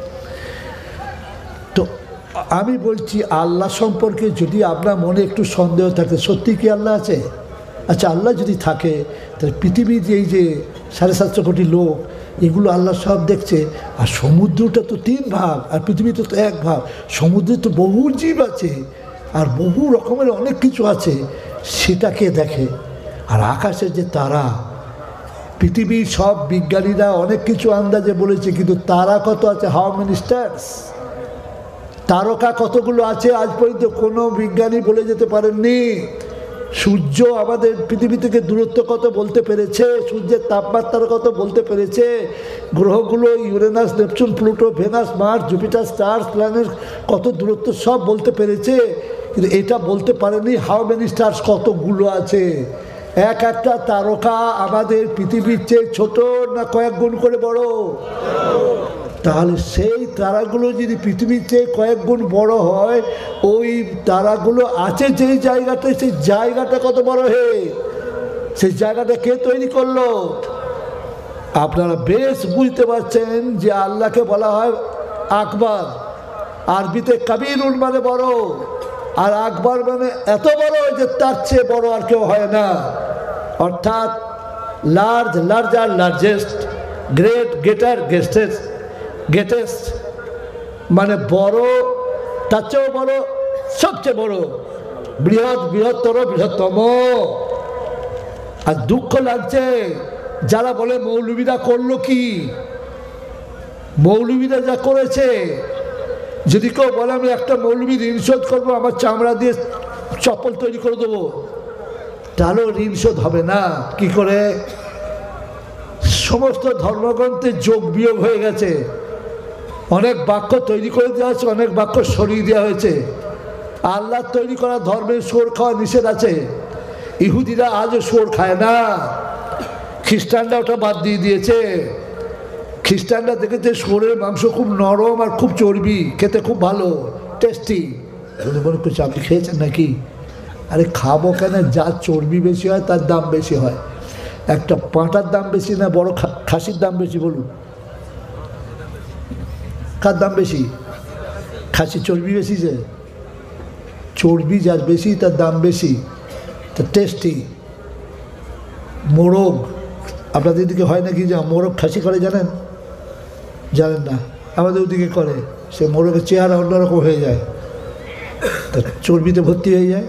তো আমি বলছি আল্লাহ সম্পর্কে যদি আপনার মনে একটু সন্দেহ থাকে, সত্যি কি আল্লাহ আছে? আচ্ছা, আল্লাহ যদি থাকে তাহলে পৃথিবীর এই যে 7.5 কোটি লোক, এগুলো আল্লাহ সব দেখছে। আর সমুদ্রটা তো 3 ভাগ আর পৃথিবীতে তো 1 ভাগ। সমুদ্রে তো বহু জীব আছে আর বহু রকমের অনেক কিছু আছে, সেটাকে দেখে। আর আকাশের যে তারা, পৃথিবীর সব বিজ্ঞানীরা অনেক কিছু আন্দাজে বলেছে, কিন্তু তারা কত আছে, হাউ মেনি স্টার্স, তারকা কতগুলো আছে আজ পর্যন্ত কোনো বিজ্ঞানী বলে যেতে পারেননি। সূর্য আমাদের পৃথিবী থেকে দূরত্ব কত বলতে পেরেছে, সূর্যের তাপমাত্রা কত বলতে পেরেছে, গ্রহগুলো Uranus, Neptune, Pluto, Venus, Mars, Jupiter, stars, planet কত দূরত্ব সব বলতে পেরেছে, কিন্তু এটা বলতে পারেনি হাউ মেনি স্টার্স কতগুলো আছে। একটা তারকা আমাদের পৃথিবীর চেয়ে ছোট না কয়েক গুণ করে বড়? তাহলে সেই তারাগুলো যদি পৃথিবীর চেয়ে কয়েক গুণ বড় হয়, ওই তারাগুলো আছে যেই জায়গাটায়, সেই জায়গাটা কত বড় হে, সেই জায়গাটা কে তৈরি করলো? আপনারা বেশ বুঝতে পারছেন যে আল্লাহকে বলা হয় আকবর, আরবিতে কবিরুন মানে বড়, আর আকবর মানে এত বড় যে তার চেয়ে বড় আর কেউ হয় না। অর্থাৎ large, larger, largest, great, greater, greatest মানে বড়, তার চেয়েও বড়, সবচেয়ে বড়, বৃহৎ, বৃহত্তর, বৃহত্তম। আর দুঃখ লাগছে যারা বলে মৌলবীরা করলো কি, মৌলবীরা যা করেছে, যদি কেউ বলে আমি একটা মৌলবী ঋণ শোধ করবো, আমার চামড়া দিয়ে চপ্পল তৈরি করে দেবো, তাহলেও ঋণ শোধ হবে না। কি করে? সমস্ত ধর্মগ্রন্থে যোগ বিয়োগ হয়ে গেছে, অনেক বাক্য তৈরি করে দেওয়া হয়েছে, অনেক বাক্য সরিয়ে দেওয়া হয়েছে। আল্লাহ তৈরি করা ধর্মের শুয়োর খাওয়া নিষেধ আছে। ইহুদিরা আজও শুয়োর খায় না, খ্রিস্টানরা ওটা বাদ দিয়ে দিয়েছে। খ্রিস্টানরা দেখেছে শুয়োরের মাংস খুব নরম আর খুব চর্বি, খেতে খুব ভালো, টেস্টি। মনে করছে আপনি খেয়েছেন নাকি? আরে খাবো কেন, যার চর্বি বেশি হয় তার দাম বেশি হয়। একটা পাঁটার দাম বেশি না বড় খাসির দাম বেশি? বলুন, কার দাম বেশি? খাসি চর্বি বেশি, যে চর্বি যার বেশি তার দাম বেশি, তা টেস্টি। মোরগ আপনাদের দিকে হয় নাকি? যা মোরগ খাসি করে জানেন? জানেন না? আমাদের ওদিকে করে। সে মোরগের চেহারা অন্যরকম হয়ে যায়, তা চর্বিতে ভর্তি হয়ে যায়,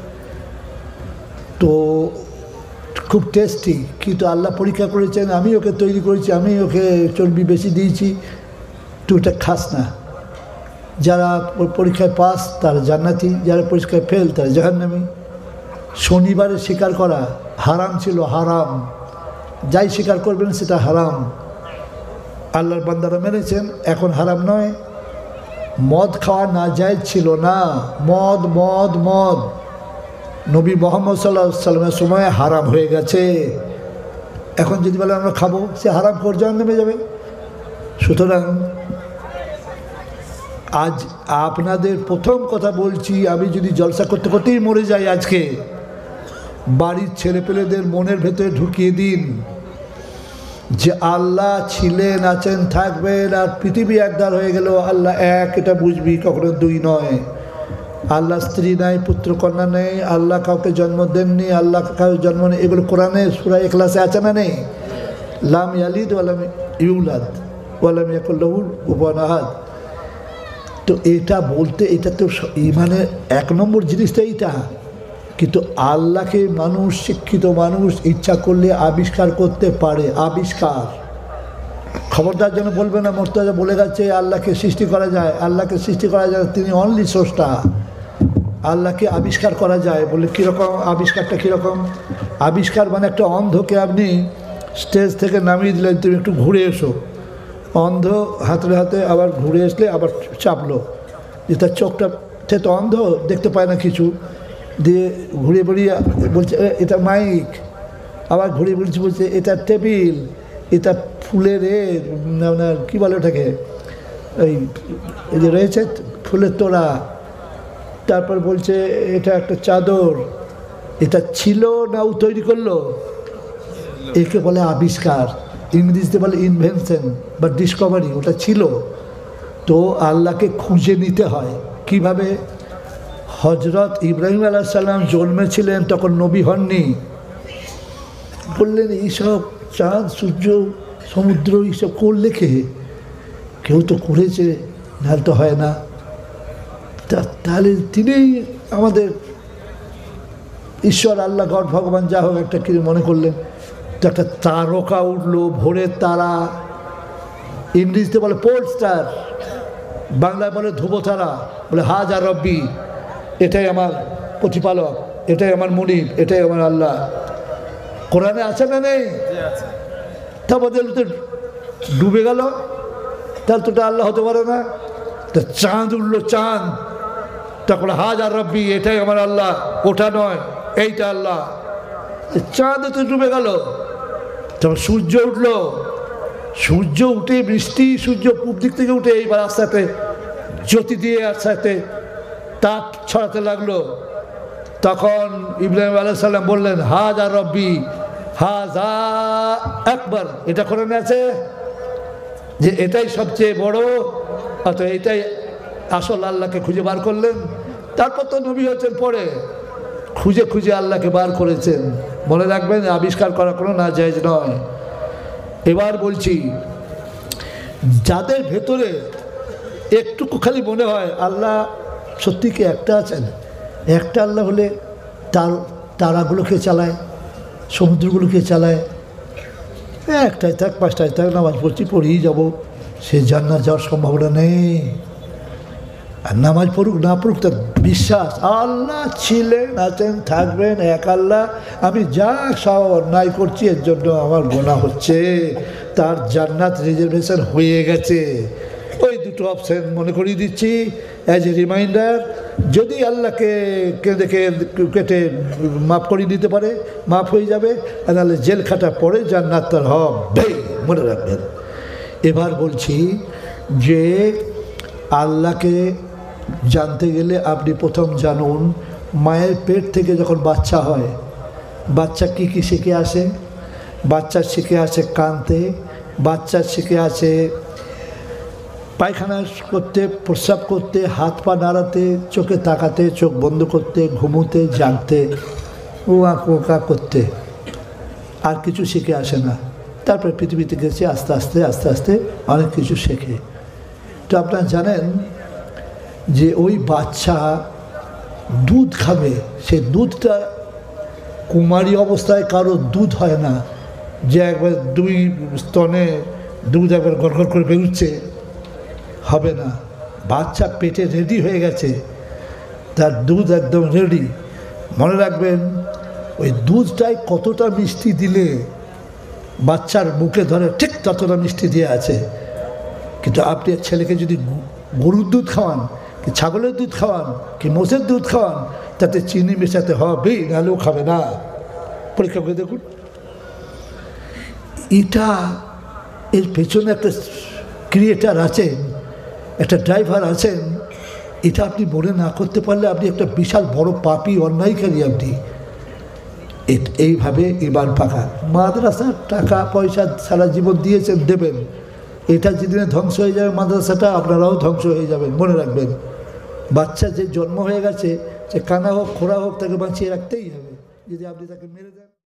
তো খুব টেস্টি। কিন্তু আল্লাহ পরীক্ষা করেছেন, আমি ওকে তৈরি করেছি, আমি ওকে চর্বি বেশি দিয়েছি, তুই ওটা খাস না। যারা পরীক্ষায় পাস তারা জান্নাতি, যারা পরীক্ষায় ফেল তারা জাহান্নামী। শনিবারে শিকার করা হারাম ছিল, হারাম। যাই শিকার করবেন সেটা হারাম। আল্লাহর বান্দারা মেনেছেন, এখন হারাম নয়। মদ খাওয়া না জায়েজ ছিল না, মদ মদ মদ নবী মুহাম্মদ সাল্লাল্লাহু আলাইহি ওয়াসাল্লামের সময় হারাম হয়ে গেছে। এখন যদি বলে আমরা খাবো, সে হারাম করে জাহান্নামে যাবে। সুতরাং আজ আপনাদের প্রথম কথা বলছি, আমি যদি জলসা করতে করতেই মরে যাই আজকে, বাড়ির ছেলেপেলেদের মনের ভেতরে ঢুকিয়ে দিন যে আল্লাহ ছিলেন, আছেন, থাকবেন। আর পৃথিবী একদার হয়ে গেল, আল্লাহ এক, এটা বুঝবি, কখনো দুই নয়। আল্লাহ স্ত্রী নাই, পুত্র কন্যা নেই, আল্লাহ কাউকে জন্ম দেননি, আল্লাহ কাউকে জন্ম নেই। এগুলো কোরআনে সূরা ইখলাসে আছে না নেই? লাম ইয়ালিদ ওয়ালাম ইউলাদ ওয়ালাম ইয়াকুল লাহু কুফুয়ান আহাদ। তো এটা বলতে, এটা তো ইমানের 1 নম্বর জিনিসটা এইটা। কিন্তু আল্লাহকে মানুষ, শিক্ষিত মানুষ ইচ্ছা করলে আবিষ্কার করতে পারে। আবিষ্কার খবরদার যেন বলবে না মুর্তজা বলে গেছে আল্লাহকে সৃষ্টি করা যায়। আল্লাহকে সৃষ্টি করা যায়, তিনি অনলি স্রষ্টা। আল্লাহকে আবিষ্কার করা যায় বলে কীরকম আবিষ্কারটা কীরকম? আবিষ্কার মানে একটা অন্ধকে আপনি স্টেজ থেকে নামিয়ে দিলেন, তুমি একটু ঘুরে এসো, অন্ধ হাতে হাতে আবার ঘুরে আসলে আবার চাপলো, যে তার চোখটা সে তো অন্ধ, দেখতে পায় না কিছু, দিয়ে ঘুরিয়ে বেরিয়ে বলছে এটা মাইক, আবার ঘুরিয়ে বেরিয়েছে বলছে এটা টেবিল, এটা ফুলের আপনার কী বলে ওটাকে, এই যে রয়েছে ফুলের তোড়া, তারপর বলছে এটা একটা চাদর, এটা ছিল না ও তৈরি করলো, একে বলে আবিষ্কার। ইংরেজিতে বলে ইনভেনশন বা ডিসকভারি। ওটা ছিল। তো আল্লাহকে খুঁজে নিতে হয় কিভাবে? হজরত ইব্রাহিম আলাইহিস সালাম জন্মেছিলেন তখন নবী হননি, বললেন এইসব চাঁদ সূর্য সমুদ্র এইসব করলে কে? কেউ তো করেছে, নাহলে তো হয় না। তাহলে তিনিই আমাদের ঈশ্বর, আল্লাহ, গড, ভগবান, যা হোক একটা কি মনে করলেন। তো একটা তারকা উঠলো, ভোরের তারা, ইংরেজিতে বলে পোল স্টার, বাংলায় বলে ধ্রুব তারা, বলে হাজা রব্বি, এটাই আমার প্রতিপালক, এটাই আমার মুনিব, এটাই আমার আল্লাহ। কোরআনে আছে না নেই? তা বদল তো ডুবে গেল, তাহলে তো আল্লাহ হতে পারে না। তা চাঁদ উঠলো, চাঁদ, তখন হাজা রব্বি, এটাই আমার আল্লাহ, ওটা নয়, এইটা আল্লাহ। চাঁদ তো ডুবে গেল। তখন সূর্য উঠলো, সূর্য উঠে বৃষ্টি, সূর্য পূব দিক থেকে উঠে এইবার আস্তে আস্তে জ্যোতি দিয়ে আস্তে আস্তে তাপ ছড়াতে লাগলো। তখন ইব্রাহিম আলাইহিস সালাম বললেন হাজা রব্বি হাজা আকবার, এটা কোরআনে আছে যে এটাই সবচেয়ে বড়, অত এটাই আসল। আল্লাহকে খুঁজে বার করলেন। তারপর তো নবী হচ্ছেন পরে, খুঁজে খুঁজে আল্লাহকে বার করেছেন। মনে রাখবেন আবিষ্কার করা কোনো নাজায়েজ নয়। এবার বলছি, যাদের ভেতরে একটুকু খালি মনে হয় আল্লাহ সত্যি কি একটা আছেন, একটা আল্লাহ হলে তারাগুলোকে চালায়, সমুদ্রগুলোকে চালায়, একটাই থাক পাঁচটায় থাক নামাজ পড়ছি পড়েই যাবো, সে জান্নাত যাওয়ার সম্ভাবনা নেই। আর নামাজ পড়ুক না পড়ুক তার বিশ্বাস আল্লাহ ছিলেন, আছেন, থাকবেন, এক আল্লাহ। আমি যা সব অন্যায় করছি এর জন্য আমার গুনাহ হচ্ছে, তার জান্নাত রিজার্ভেশন হয়ে গেছে। ওই দুটো অপশন মনে করিয়ে দিচ্ছি অ্যাজ এ রিমাইন্ডার। যদি আল্লাহকে কেটে মাফ করিয়ে দিতে পারে মাফ হয়ে যাবে, আর নাহলে জেল খাটা পড়ে জান্নাত তার হবে, মনে রাখবেন। এবার বলছি যে আল্লাহকে জানতে গেলে আপনি প্রথম জানুন মায়ের পেট থেকে যখন বাচ্চা হয়, বাচ্চা কি কি শিখে আসে? বাচ্চা শিখে আসে কাঁদতে, বাচ্চা শিখে আসে পায়খানা করতে, প্রস্রাব করতে, হাত পা নাড়াতে, চোখে তাকাতে, চোখ বন্ধ করতে, ঘুমোতে, জাগতে, ও আঁকা করতে, আর কিছু শিখে আসে না। তারপরে পৃথিবীতে গেছে আস্তে আস্তে আস্তে আস্তে অনেক কিছু শেখে। তো আপনারা জানেন যে ওই বাচ্চা দুধ খাবে, সেই দুধটা কুমারী অবস্থায় কারো দুধ হয় না যে একবার দুই স্তনে দুধ একবার গড়গড় করে বেরোচ্ছে, হবে না। বাচ্চা পেটে রেডি হয়ে গেছে, তার দুধ একদম রেডি। মনে রাখবেন ওই দুধটায় কতটা মিষ্টি দিলে বাচ্চার মুখে ধরে ঠিক ততটা মিষ্টি দিয়ে আছে। কিন্তু আপনি ছেলেকে যদি গরুর দুধ খাওয়ান, কি ছাগলের দুধ খাওয়ান, কি মোষের দুধ খাওয়ান, তাতে চিনি মেশাতে হবেই, নাহলেও খাবে না। পরীক্ষা করে দেখুন। এটা এর পেছনে একটা ক্রিয়েটার আছেন, একটা ড্রাইভার আছেন। এটা আপনি মনে না করতে পারলে আপনি একটা বিশাল বড় পাপী, অন্যায়কারী। আপনি এইভাবে ইমান পাকা। মাদ্রাসার টাকা পয়সা সারা জীবন দিয়েছেন, দেবেন। এটা যেদিনে ধ্বংস হয়ে যাবে মাদ্রাসাটা, আপনারাও ধ্বংস হয়ে যাবেন, মনে রাখবেন। বাচ্চা যে জন্ম হয়ে গেছে, সে কানা হোক খোড়া হোক, তাকে বাঁচিয়ে রাখতেই হবে। যদি আপনি তাকে মেরে দেন।